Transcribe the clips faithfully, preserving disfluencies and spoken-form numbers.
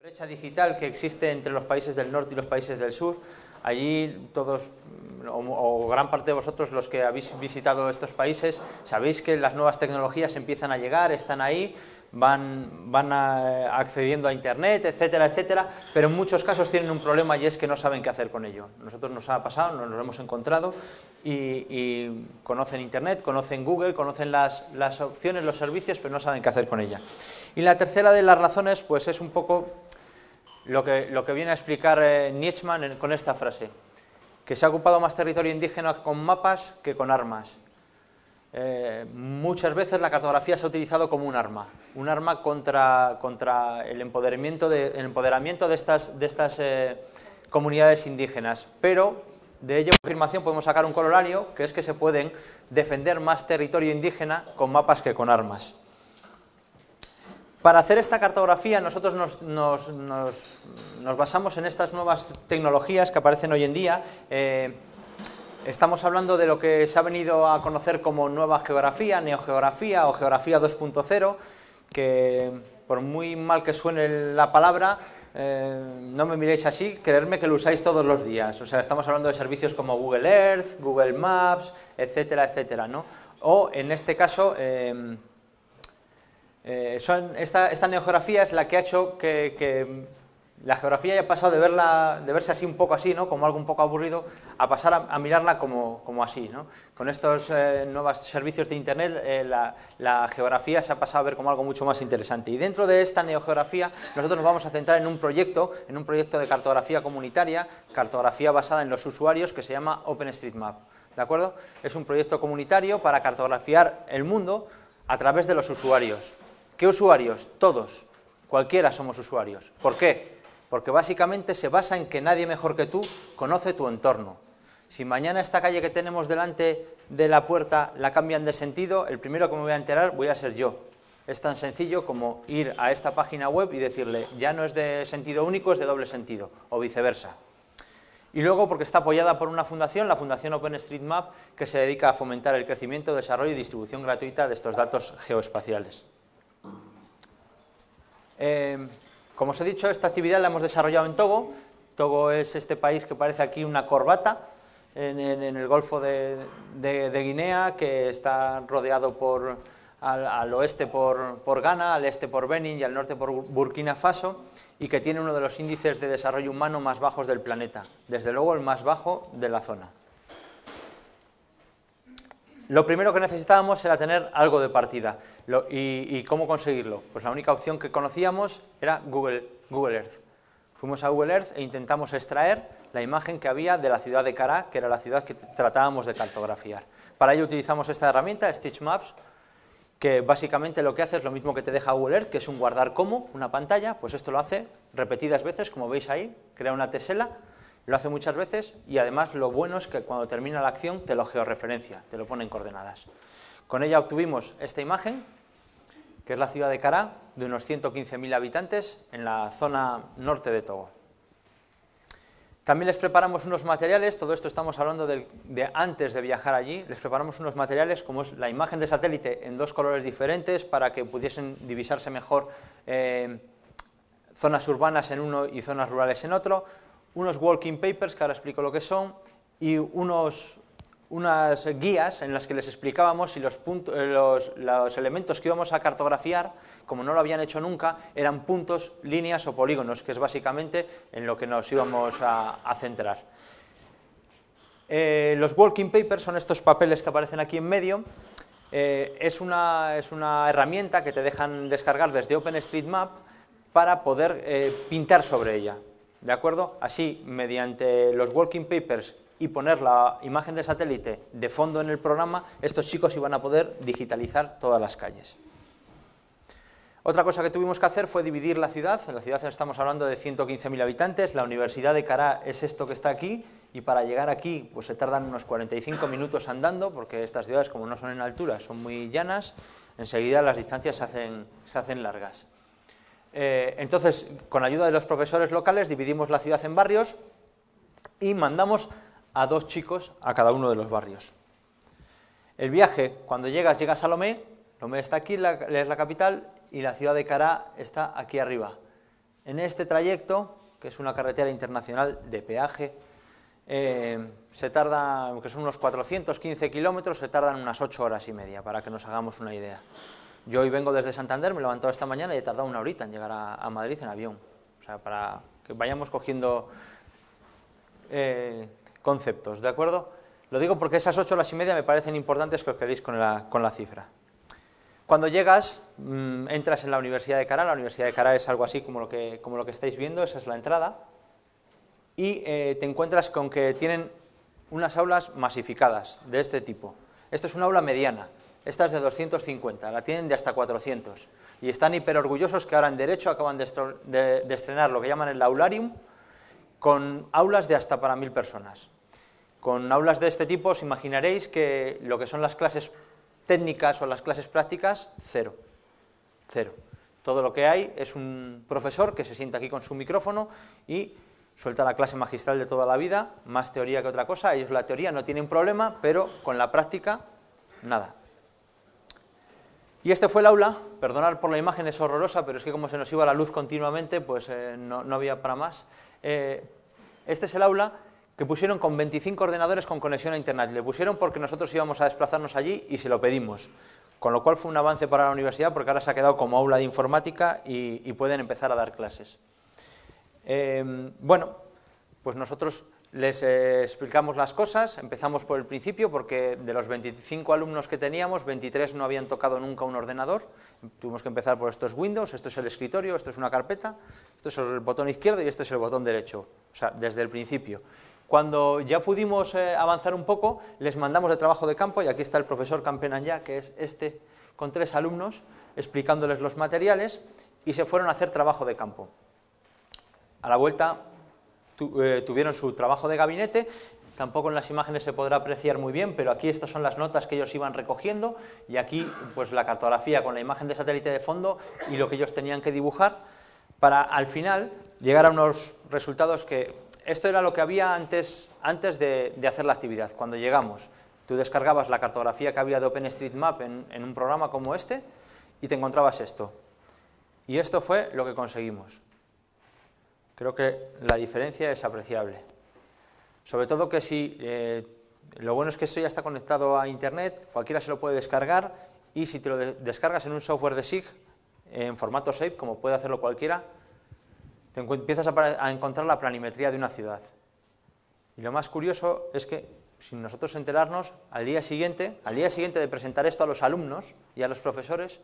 brecha digital que existe entre los países del norte y los países del sur. Allí todos, o, o gran parte de vosotros, los que habéis visitado estos países, sabéis que las nuevas tecnologías empiezan a llegar, están ahí, van, van a, accediendo a Internet, etcétera, etcétera, pero en muchos casos tienen un problema y es que no saben qué hacer con ello. Nosotros nos ha pasado, nos lo hemos encontrado y, y conocen Internet, conocen Google, conocen las, las opciones, los servicios, pero no saben qué hacer con ella. Y la tercera de las razones, pues es un poco Lo que, lo que viene a explicar eh, Nietzschmann en, con esta frase, que se ha ocupado más territorio indígena con mapas que con armas. Eh, muchas veces la cartografía se ha utilizado como un arma, un arma contra, contra el empoderamiento de, el empoderamiento de estas, de estas eh, comunidades indígenas, pero de ello afirmación podemos sacar un corolario, que es que se pueden defender más territorio indígena con mapas que con armas. Para hacer esta cartografía nosotros nos, nos, nos, nos basamos en estas nuevas tecnologías que aparecen hoy en día. Eh, estamos hablando de lo que se ha venido a conocer como nueva geografía, neogeografía o geografía dos punto cero, que por muy mal que suene la palabra, eh, no me miréis así, creedme que lo usáis todos los días. O sea, estamos hablando de servicios como Google Earth, Google Maps, etcétera, etcétera, ¿no? O en este caso... Eh, Eh, son, esta, esta neogeografía es la que ha hecho que, que la geografía haya pasado de, verla, de verse así un poco así, ¿no? Como algo un poco aburrido, a pasar a, a mirarla como, como así, ¿no? Con estos eh, nuevos servicios de Internet, eh, la, la geografía se ha pasado a ver como algo mucho más interesante. Y dentro de esta neogeografía nosotros nos vamos a centrar en un proyecto, en un proyecto de cartografía comunitaria, cartografía basada en los usuarios, que se llama OpenStreetMap, ¿de acuerdo? Es un proyecto comunitario para cartografiar el mundo a través de los usuarios. ¿Qué usuarios? Todos, cualquiera somos usuarios. ¿Por qué? Porque básicamente se basa en que nadie mejor que tú conoce tu entorno. Si mañana esta calle que tenemos delante de la puerta la cambian de sentido, el primero que me voy a enterar voy a ser yo. Es tan sencillo como ir a esta página web y decirle, ya no es de sentido único, es de doble sentido, o viceversa. Y luego porque está apoyada por una fundación, la Fundación OpenStreetMap, que se dedica a fomentar el crecimiento, desarrollo y distribución gratuita de estos datos geoespaciales. Eh, como os he dicho, esta actividad la hemos desarrollado en Togo. Togo es este país que parece aquí una corbata en, en, en el Golfo de, de, de Guinea, que está rodeado por, al, al oeste por, por Ghana, al este por Benín y al norte por Burkina Faso, y que tiene uno de los índices de desarrollo humano más bajos del planeta, desde luego el más bajo de la zona. Lo primero que necesitábamos era tener algo de partida. Lo, y, ¿Y cómo conseguirlo? Pues la única opción que conocíamos era Google, Google Earth. Fuimos a Google Earth e intentamos extraer la imagen que había de la ciudad de Cará, que era la ciudad que tratábamos de cartografiar. Para ello utilizamos esta herramienta, Stitch Maps, que básicamente lo que hace es lo mismo que te deja Google Earth, que es un guardar como, una pantalla. Pues esto lo hace repetidas veces, como veis ahí, crea una tesela. Lo hace muchas veces y además lo bueno es que cuando termina la acción te lo georreferencia, te lo pone en coordenadas. Con ella obtuvimos esta imagen, que es la ciudad de Cará, de unos ciento quince mil habitantes en la zona norte de Togo. También les preparamos unos materiales, todo esto estamos hablando de, de antes de viajar allí, les preparamos unos materiales como es la imagen de satélite en dos colores diferentes para que pudiesen divisarse mejor eh, zonas urbanas en uno y zonas rurales en otro, unos walking papers, que ahora explico lo que son, y unos, unas guías en las que les explicábamos si los, puntos, los, los elementos que íbamos a cartografiar, como no lo habían hecho nunca, eran puntos, líneas o polígonos, que es básicamente en lo que nos íbamos a, a centrar. Eh, los walking papers son estos papeles que aparecen aquí en medio. Eh, es, una, es una herramienta que te dejan descargar desde OpenStreetMap para poder eh, pintar sobre ella. ¿De acuerdo? Así, mediante los walking papers y poner la imagen de satélite de fondo en el programa, estos chicos iban a poder digitalizar todas las calles. Otra cosa que tuvimos que hacer fue dividir la ciudad. En la ciudad estamos hablando de ciento quince mil habitantes, la Universidad de Cará es esto que está aquí, y para llegar aquí pues se tardan unos cuarenta y cinco minutos andando, porque estas ciudades, como no son en altura, son muy llanas, enseguida las distancias se hacen, se hacen largas. Eh, entonces, con ayuda de los profesores locales, dividimos la ciudad en barrios y mandamos a dos chicos a cada uno de los barrios. El viaje, cuando llegas, llegas a Lomé, Lomé está aquí, la, es la capital, y la ciudad de Cará está aquí arriba. En este trayecto, que es una carretera internacional de peaje, eh, se tarda, que son unos cuatrocientos quince kilómetros, se tardan unas ocho horas y media, para que nos hagamos una idea. Yo hoy vengo desde Santander, me he levantado esta mañana y he tardado una horita en llegar a, a Madrid en avión. O sea, para que vayamos cogiendo eh, conceptos, ¿de acuerdo? Lo digo porque esas ocho horas y media me parecen importantes que os quedéis con la, con la cifra. Cuando llegas, mmm, entras en la Universidad de Cará. La Universidad de Cará es algo así como lo que, como lo que estáis viendo, esa es la entrada, y eh, te encuentras con que tienen unas aulas masificadas de este tipo. Esto es una aula mediana, esta es de doscientos cincuenta, la tienen de hasta cuatrocientos, y están hiper orgullosos que ahora en Derecho acaban de, de, de estrenar lo que llaman el Aularium, con aulas de hasta para mil personas. Con aulas de este tipo os imaginaréis que lo que son las clases técnicas o las clases prácticas, cero, cero. Todo lo que hay es un profesor que se sienta aquí con su micrófono y suelta la clase magistral de toda la vida, más teoría que otra cosa. Ellos la teoría no tienen problema, pero con la práctica, nada. Y este fue el aula. Perdonad por la imagen, es horrorosa, pero es que como se nos iba la luz continuamente, pues eh, no, no había para más. Eh, este es el aula que pusieron con veinticinco ordenadores con conexión a internet. Le pusieron porque nosotros íbamos a desplazarnos allí y se lo pedimos, con lo cual fue un avance para la universidad porque ahora se ha quedado como aula de informática y, y pueden empezar a dar clases. Eh, bueno, pues nosotros les eh, explicamos las cosas, empezamos por el principio porque de los veinticinco alumnos que teníamos, veintitrés no habían tocado nunca un ordenador. Tuvimos que empezar por esto es Windows, esto es el escritorio, esto es una carpeta, esto es el botón izquierdo y este es el botón derecho, o sea, desde el principio. Cuando ya pudimos eh, avanzar un poco, les mandamos de trabajo de campo, y aquí está el profesor Campenanyà, que es este, con tres alumnos, explicándoles los materiales, y se fueron a hacer trabajo de campo. A la vuelta tu, eh, tuvieron su trabajo de gabinete. Tampoco en las imágenes se podrá apreciar muy bien, pero aquí estas son las notas que ellos iban recogiendo, y aquí pues la cartografía con la imagen de satélite de fondo y lo que ellos tenían que dibujar, para al final llegar a unos resultados que... Esto era lo que había antes, antes de, de hacer la actividad. Cuando llegamos, tú descargabas la cartografía que había de OpenStreetMap en, en un programa como este y te encontrabas esto. Y esto fue lo que conseguimos. Creo que la diferencia es apreciable. Sobre todo que si, eh, lo bueno es que esto ya está conectado a internet, cualquiera se lo puede descargar, y si te lo de descargas en un software de S I G, eh, en formato SAFE, como puede hacerlo cualquiera, te empiezas a, a encontrar la planimetría de una ciudad. Y lo más curioso es que, sin nosotros enterarnos, al día siguiente, al día siguiente de presentar esto a los alumnos y a los profesores,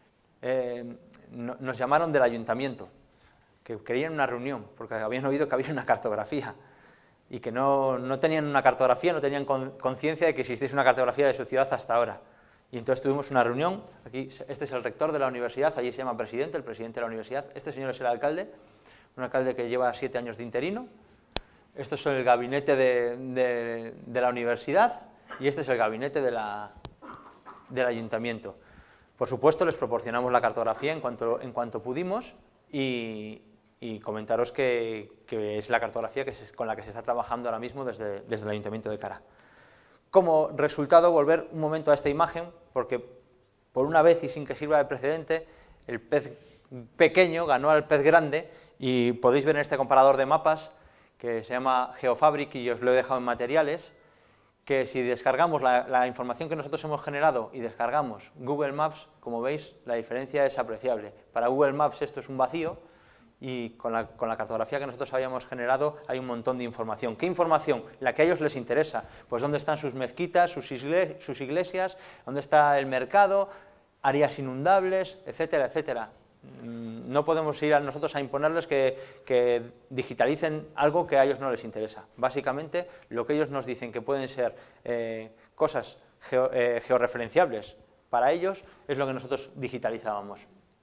eh, no, nos llamaron del ayuntamiento, que querían una reunión, porque habían oído que había una cartografía, y que no, no tenían una cartografía, no tenían conciencia de que existiese una cartografía de su ciudad hasta ahora. Y entonces tuvimos una reunión. Aquí, este es el rector de la universidad, allí se llama presidente, el presidente de la universidad. Este señor es el alcalde, un alcalde que lleva siete años de interino. Esto es el gabinete de, de, de la universidad, y este es el gabinete de la, del ayuntamiento. Por supuesto, les proporcionamos la cartografía en cuanto, en cuanto pudimos, y, y comentaros que, que es la cartografía que se, con la que se está trabajando ahora mismo desde, desde el Ayuntamiento de Cará. Como resultado, volver un momento a esta imagen, porque por una vez y sin que sirva de precedente, el pez pequeño ganó al pez grande, y podéis ver en este comparador de mapas, que se llama GeoFabric, y os lo he dejado en materiales, que si descargamos la, la información que nosotros hemos generado y descargamos Google Maps, como veis, la diferencia es apreciable. Para Google Maps esto es un vacío, y con la, con la cartografía que nosotros habíamos generado hay un montón de información. ¿Qué información? La que a ellos les interesa. Pues dónde están sus mezquitas, sus, igle, sus iglesias, dónde está el mercado, áreas inundables, etcétera, etcétera. No podemos ir a nosotros a imponerles que, que digitalicen algo que a ellos no les interesa. Básicamente, lo que ellos nos dicen que pueden ser eh, cosas geo, eh, georreferenciables para ellos es lo que nosotros digitalizábamos.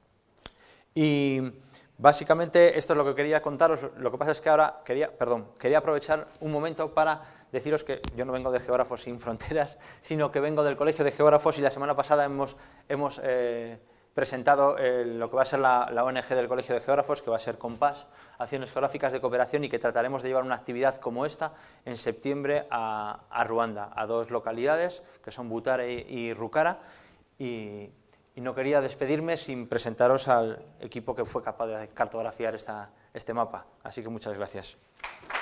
Y básicamente esto es lo que quería contaros. Lo que pasa es que ahora quería, perdón, quería aprovechar un momento para deciros que yo no vengo de Geógrafos Sin Fronteras, sino que vengo del Colegio de Geógrafos, y la semana pasada hemos... hemos eh, presentado eh, lo que va a ser la, la O N G del Colegio de Geógrafos, que va a ser Compás, Acciones Geográficas de Cooperación, y que trataremos de llevar una actividad como esta en septiembre a, a Ruanda, a dos localidades, que son Butare y, y Rukara, y, y no quería despedirme sin presentaros al equipo que fue capaz de cartografiar esta, este mapa. Así que muchas gracias.